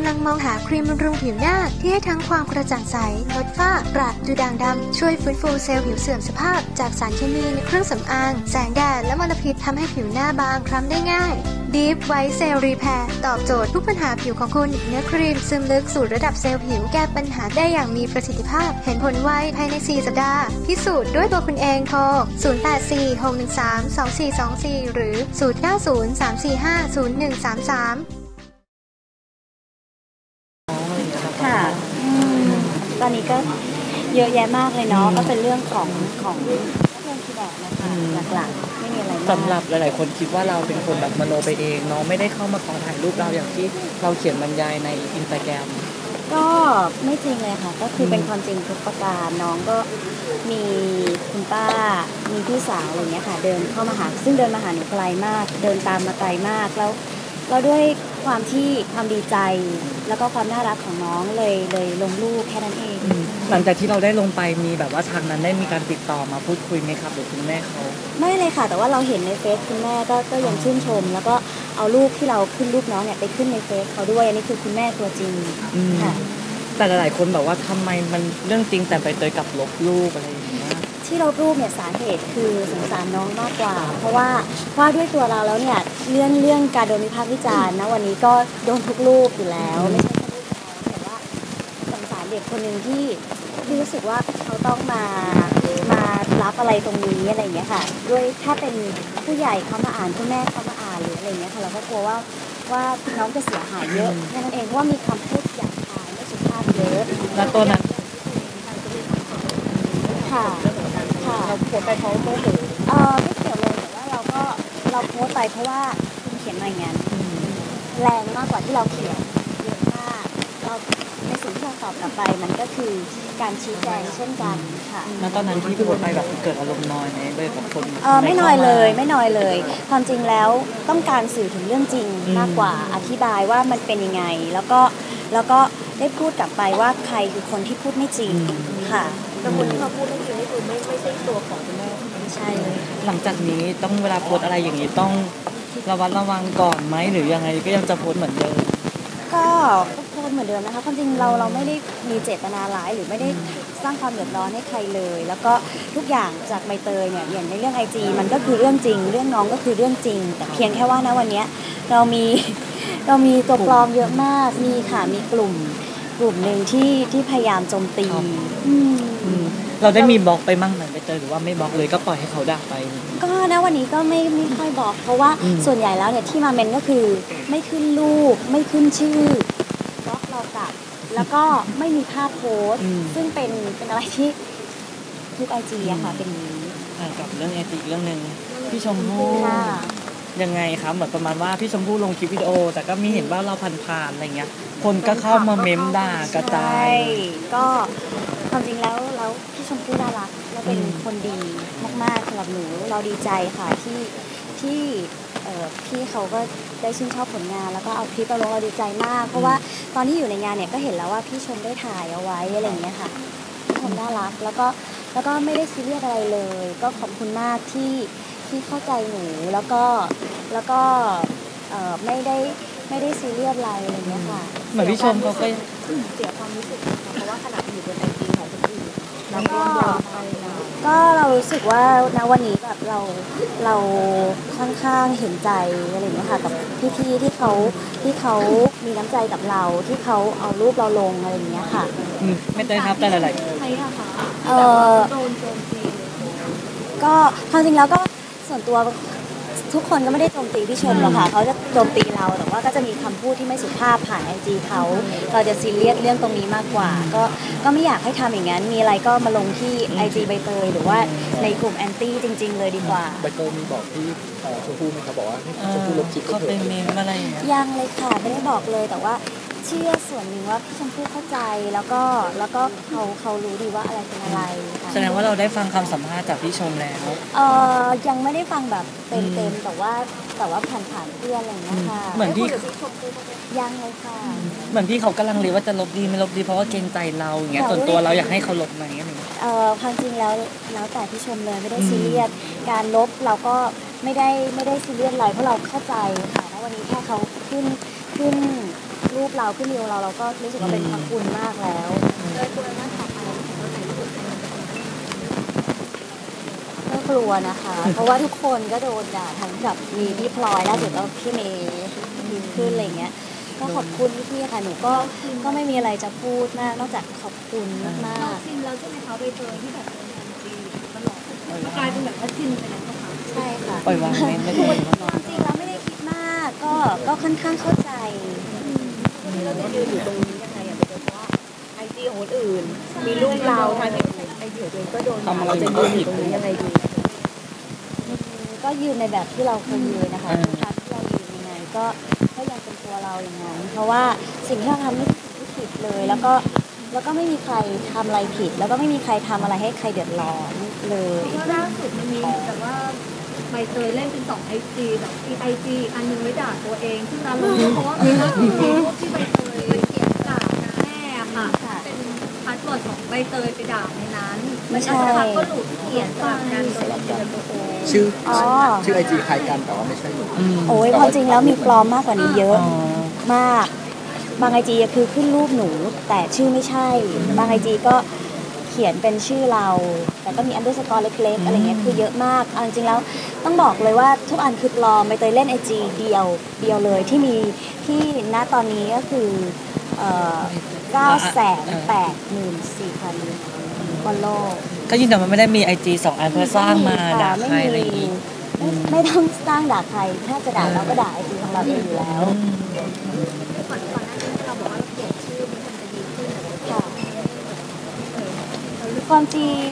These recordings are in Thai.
ำลังมองหาครีมบำรุงผิวหน้าที่ให้ทั้งความกระจ่างใสลดฝ้ากระดูด่างดำช่วยฟื้นฟูเซลล์ผิวเสื่อมสภาพจากสารเคมีในเครื่องสำอางแสงแดดและมลพิษทำให้ผิวหน้าบางคล้ำได้ง่าย Deep White Cell Repair ตอบโจทย์ทุกปัญหาผิวของคุณเนื้อครีมซึมลึกสู่ระดับเซลล์ผิวแก้ปัญหาได้อย่างมีประสิทธิภาพเห็นผลไวภายใน4สัปดาห์พิสูจน์ด้วยตัวคุณเองโทร0846132424หรือ0903450133 ค่ะตอนนี้ก็เยอะแยะมากเลยเนาะก็เป็นเรื่องของเรื่องที่บอกนะคะหลักๆไม่มีอะไรมากสำหรับหลายๆคนคิดว่าเราเป็นคนแบบมโนไปเองเนาะไม่ได้เข้ามาขอถ่ายรูปเราอย่างที่เราเขียนบรรยายใน Instagram ก็ไม่จริงเลยค่ะก็คือเป็นความจริงทุกประการน้องก็มีคุณป้ามีพี่สาวอะไรเงี้ยค่ะเดินเข้ามาหาซึ่งเดินมาหาหนูไกลมากเดินตามมาไกลมากแล้วด้วยความที่ความดีใจแล้วก็ความน่ารักของน้องเลยลงรูปแค่นั้นเองหลังจากที่เราได้ลงไปมีแบบว่าทางนั้นได้มีการติดต่อมาพูดคุยไหมครับหรือคุณแม่เขาไม่เลยค่ะแต่ว่าเราเห็นในเฟซคุณแม่ก็ยังชื่นชมแล้วก็เอารูปที่เราขึ้นรูปน้องเนี่ยไปขึ้นในเฟซเขาด้วยอันนี้คือคุณแม่ตัวจริงค่ะแต่หลายๆคนแบบว่าทำไมมันเรื่องจริงแต่ใบเตยกับลบรูปอะไรอย่างเงี้ยที่ลบรูปเนี่ยสาเหตุคือสงสารน้องมากกว่าเพราะว่าด้วยตัวเราแล้วเนี่ยเรื่องการโดนวิพากษ์วิจารณ์นะวันนี้ก็โดนทุกรูปอยู่แล้วไม่ใช่แค่รูปเราแต่ว่าสงสารเด็กคนหนึ่งที่รู้สึกว่าเขาต้องมารับอะไรตรงนี้อะไรอย่างเงี้ยค่ะด้วยถ้าเป็นผู้ใหญ่เขามาอ่านคุณแม่เขามาอ่านหรืออะไรอย่างเงี้ยค่ะเราก็กลัวว่าน้องจะเสียหายเยอะแค่นั้นเองเพราะว่ามีคำพูดหยาบคายไม่สุภาพเยอะแล้วตัวนั้นค่ะเราโพสไปเขาโมโหไม่เกี่ยวเลยแต่ว่าเราโพสไปเพราะว่าคุณเขียนมาอย่างนั้นแรงมากกว่าที่เราเขียนเยอะมากเราในสิ่งที่เราตอบกลับไปมันก็คือการชี้แจงเช่นกันค่ะแล้วตอนนั้นที่โพสไปแบบเกิดอารมณ์น้อยไหมเลยกับคนไม่น้อยเลยความจริงแล้วต้องการสื่อถึงเรื่องจริงมากกว่าอธิบายว่ามันเป็นยังไงแล้วก็ได้พูดกลับไปว่าใครคือคนที่พูดไม่จริงค่ะแต่คนที่เขาพูดไม่จริงนี่คือไม่ใช่ตัวของคุณแม่ไม่ใช่เลยหลังจากนี้ต้องเวลาโพสอะไรอย่างนี้ต้องระวัดระวังก่อนไหมหรือยังไงก็ยังจะโพสเหมือนเดิมก็โพสเหมือนเดิมนะคะความจริงเราไม่ได้มีเจตนาร้ายหรือไม่ได้สร้างความเดือดร้อนให้ใครเลยแล้วก็ทุกอย่างจากใบเตยเนี่ยอย่างในเรื่อง IG มันก็คือเรื่องจริงเรื่องน้องก็คือเรื่องจริงแต่เพียงแค่ว่านะวันนี้เรามีตัวปลอมเยอะมากมีกลุ่มหนึ่งที่พยายามโจมตีเราได้มีบล็อกไปมั่งไหมไปเจอหรือว่าไม่บล็อกเลยก็ปล่อยให้เขาด่าไปก็นะวันนี้ก็ไม่ค่อยบล็อกเพราะว่าส่วนใหญ่แล้วเนี่ยที่มาเมนก็คือไม่ขึ้นรูปไม่ขึ้นชื่อบล็อกเรากลับแล้วก็ไม่มีภาพโพสซึ่งเป็นอะไรที่ทุก IG อะค่ะเป็นนี้กับเรื่องไอจีเรื่องนึงพี่ชมพู่ยังไงครับเหมือนประมาณว่าพี่ชมพู่ลงคลิปวิดีโอแต่ก็มีเห็นว่าเราผ่านๆอะไรเงี้ยคนก็เข้ามาเม้มด่ากระจายก็ความจริงแล้วพี่ชมพู่น่ารักและเป็นคนดีมากๆสำหรับหนูเราดีใจค่ะที่พี่เขาก็ได้ชื่นชอบผลงานแล้วก็เอาคลิปมาลงเราดีใจมากเพราะว่าตอนที่อยู่ในงานเนี่ยก็เห็นแล้วว่าพี่ชมได้ถ่ายเอาไว้อะไรอย่างเงี้ยค่ะพี่ชมน่ารักแล้วก็ไม่ได้ซีเรียสอะไรเลยก็ขอบคุณมากที่เข้าใจหนูแล้วก็ไม่ได้ซีเรียสอะไรอย่างเงี้ยค่ะเหมือนพี่ชมเขาก็เสียความรู้สึกเพราะว่าขนาดอยู่บนIGของคนอื่นก็เรารู้สึกว่าณวันนี้แบบเราค่อนข้างเห็นใจอะไรอย่างเงี้ยค่ะกับพี่ๆที่เขามีน้ำใจกับเราที่เขาเอารูปเราลงอะไรอย่างเงี้ยค่ะไม่ได้ครับแต่หลายๆใครอะคะโดนโจมตีก็ความจริงแล้วก็ส่วนตัวทุกคนก็ไม่ได้โจมตีพี่ชมหรอกค่ะเขาจะโจมตีเราแต่ว่าก็จะมีคำพูดที่ไม่สุภาพผ่าน IG เขาเราจะซีเรียสเรื่องตรงนี้มากกว่าก็ไม่อยากให้ทำอย่างนั้นมีอะไรก็มาลงที่ IG ใบเตยหรือว่าในกลุ่มแอนตี้จริงๆเลยดีกว่าใบเตยมีบอกที่ชมพู่ไหมครับบอกว่าชมพู่ลบคลิปเขาเป็นเมมอะไรอย่างเงี้ยยังเลยค่ะไม่ได้บอกเลยแต่ว่าเชื่อส่วนหนึ่งว่าพี่ชมพู่เข้าใจแล้วก็เขารู้ดีว่าอะไรเป็นอะไรแสดงว่าเราได้ฟังคำสัมภาษณ์จากพี่ชมแล้วยังไม่ได้ฟังแบบเต็มแต่ว่าผ่านเพื่อนอะไรอย่างเงี้ยค่ะเหมือนพี่ยังเลยค่ะเหมือนพี่เขากำลังเรียนว่าจะลบดีไม่ลบดีเพราะว่าเกรงใจเราอย่างเงี้ยส่วนตัวเราอยากให้เขาลบไหมอะไรเงี้ยความจริงแล้วแต่พี่ชมเลยไม่ได้ซีเรียสการลบเราก็ไม่ได้ซีเรียสอะไรเพราะเราเข้าใจค่ะแล้ววันนี้แค่เขาขึ้นรูปเราขึ้นนิวเราก็รู้สึกว่าเป็นพระคุณมากแล้วก็กลัวนะคะ เพราะว่าทุกคนก็โดนด่าทั้งกับมีพี่พลอยล่าสุดก็พี่เมย์ดีขึ้นอะไรเงี้ยก็ขอบคุณพี่ๆค่ะหนูก็ไม่มีอะไรจะพูดมากนอกจากขอบคุณมากๆชินแล้วใช่ไหมคะใบเตยที่แบบเป็นการตีตลอดกลายเป็นแบบว่าชินไปแล้วค่ะใช่ค่ะปล่อยวางไม่ได้จริงๆเราไม่ได้คิดมากก็ค่อนข้างเข้าใจวันนี้เราจะยืนอยู่ตรงนี้ยังไงอย่างเป็นเพราะว่าไอจีของคนอื่น มีรูปเราทางไอจีของตัวเองก็โดนเราจะยืนอยู่ตรงนี้ยังไงดีก็ยืนในแบบที่เราเคยยืนนะคะทุกครั้งที่เรายืนยังไงก็ยังเป็นตัวเราอย่างนั้นเพราะว่าสิ่งที่เราทำไม่ผิดเลยแล้วก็ไม่มีใครทำอะไรผิด แล้วก็ไม่มีใครทำอะไรให้ใครเดือดร้อนเลยเพราะล่าสุดมันมีแต่ว่าใบเตยเล่นเป็น2 IG แบบอีไอจีอันนึงไว้ด่าตัวเองซึ่งเรารู้เพราะว่าเป็นรูปที่ใบเตยเขียนด่าแม่ค่ะเป็นพาสเวิร์ดของใบเตยไปด่าในนั้นไม่ใช่แล้วก็หลุดเขียนสลับกันโดยเราเป็นตัวเองชื่อไอจีคล้ายกันแต่ว่าไม่ใช่หนูโอ้ยความจริงแล้วมีปลอมมากกว่านี้เยอะมาก บางไอจีคือขึ้นรูปหนูแต่ชื่อไม่ใช่ บางไอจีก็เขียนเป็นชื่อเรา แต่ก็มีอันเดอร์สกอร์เล็กๆอะไรเงี้ยคือเยอะมากเอาจริงๆแล้วต้องบอกเลยว่าทุกอันคือปลอมใบเตยเล่นไอจีเดียวเลยที่มีที่ณตอนนี้ก็คือ984,000 บนโลกก็ยินแต่มันไม่ได้มีไอจี2 อันเพื่อสร้างมาด่าใครอะไรอย่างงี้ไม่ต้องสร้างด่าใครถ้าจะด่าเราก็ด่าไอจีของเราเองอยู่แล้วก่อนหน้านี้เราบอกว่าเราเปลี่ยนชื่อมันจะดีขึ้นค่ะความจริง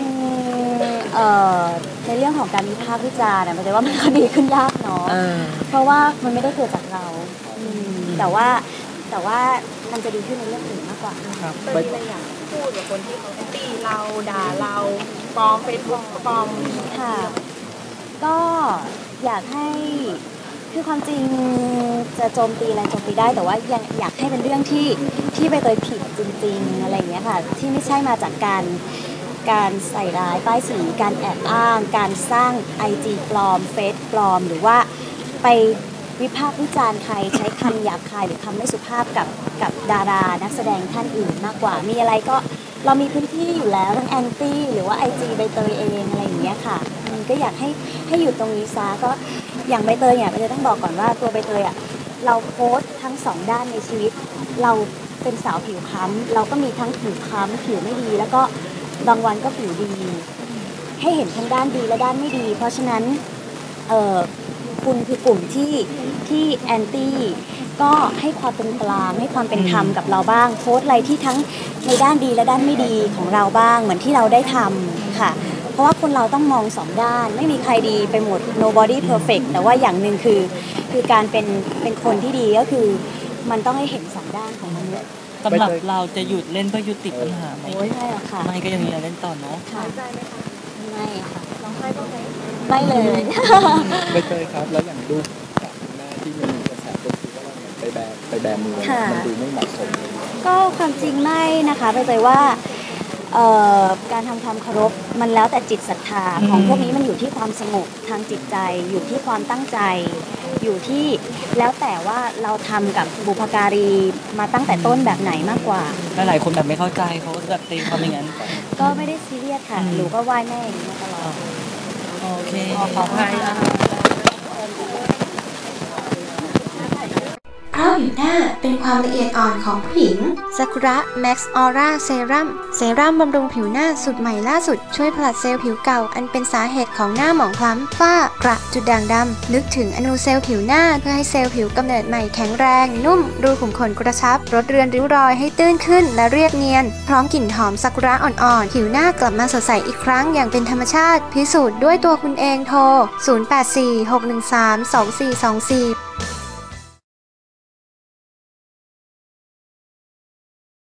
ในเรื่องของการวิพากษ์วิจารณ์มันจะว่ามันก็ดีขึ้นยากเนาะเพราะว่ามันไม่ได้เกิดจากเราแต่ว่ามันจะดีขึ้นในเรื่องอื่นมากกว่าเป็นอะไรอย่างพูดกับคนที่เขาตีเราด่าเราปลอมเฟซบุ๊กปลอมค่ะก็อยากให้คือความจริงจะโจมตีอะไรโจมตีได้แต่ว่ายังอยากให้เป็นเรื่องที่ใบเตยผิดจริงๆอะไรอย่างเงี้ยค่ะที่ไม่ใช่มาจากการใส่ร้ายป้ายสีการแอบอ้างการสร้าง IG ปลอมเฟซปลอมหรือว่าไปวิพากษ์วิจารณ์ใครใช้คำหยาบคายหรือคำไม่สุภาพกับดารานักแสดงท่านอื่นมากกว่ามีอะไรก็เรามีพื้นที่อยู่แล้วทั้งแอนตี้หรือว่า IG ใบเตยเองอะไรอย่างเงี้ยค่ะก็อยากให้อยู่ตรงนี้ซะก็อย่างใบเตยเนี่ยใบเตยต้องบอกก่อนว่าตัวใบเตยอ่ะเราโพสต์ทั้งสองด้านในชีวิตเราเป็นสาวผิวคล้ำเราก็มีทั้งผิวคล้ำผิวไม่ดีแล้วก็บางวันก็ผิวดีให้เห็นทั้งด้านดีและด้านไม่ดีเพราะฉะนั้นคุณคือกลุ่มที่แอนตี้ก็ให้ความเป็นกลางให้ความเป็นธรรมกับเราบ้างโพสต์อะไรที่ทั้งในด้านดีและด้านไม่ดีของเราบ้างเหมือนที่เราได้ทำค่ะเพราะว่าคนเราต้องมองสองด้านไม่มีใครดีไปหมด nobody perfect แต่ว่าอย่างหนึ่งคือการเป็นคนที่ดีก็คือมันต้องให้เห็นสองด้านของมนุษย์สำหรับเราจะหยุดเล่นเพื่อยุติปัญหาไหมโอ้ยไม่หรอกค่ะไม่ก็ยังมีเล่นต่อเนาะค่ะใจไหมคะไม่ค่ะร้องไห้บ้างไหมไม่เลยใบเตยครับแล้วอย่างรูปกับคุณแม่ที่มีกระแสตัวคือว่าเราเนี่ยไปแบมือมันดูไม่เหมาะสมเลยก็ความจริงไม่นะคะไปเลยว่าการทำความเคารพมันแล้วแต่จิตศรัทธาของพวกนี้มันอยู่ที่ความสงบทางจิตใจอยู่ที่ความตั้งใจอยู่ที่แล้วแต่ว่าเราทำกับบุพการีมาตั้งแต่ต้นแบบไหนมากกว่าหลายคนแบบไม่เข้าใจเขาก็จะตีความอย่างนั้นก็ไม่ได้ซีเรียสค่ะหนูก็ไหว้แม่อย่างนี้มาตลอดโอเคขออภัยนะเพราะผิวหน้าเป็นความละเอียดอ่อนของผู้หญิงซากุระแม็กซ์ออร่าเซรั่มบำรุงผิวหน้าสุดใหม่ล่าสุดช่วยผลัดเซลล์ผิวเก่าอันเป็นสาเหตุของหน้าหมองคล้ำฝ้ากระจุดด่างดำนึกถึงอนูเซลล์ผิวหน้าเพื่อให้เซลล์ผิวกำเนิดใหม่แข็งแรงนุ่มรูขุมขนกระชับลดเรือนริ้วรอยให้ตื้นขึ้นและเรียบเนียนพร้อมกลิ่นหอมซากุระอ่อนๆผิวหน้ากลับมาสดใสอีกครั้งอย่างเป็นธรรมชาติพิสูจน์ด้วยตัวคุณเองโทร0846132424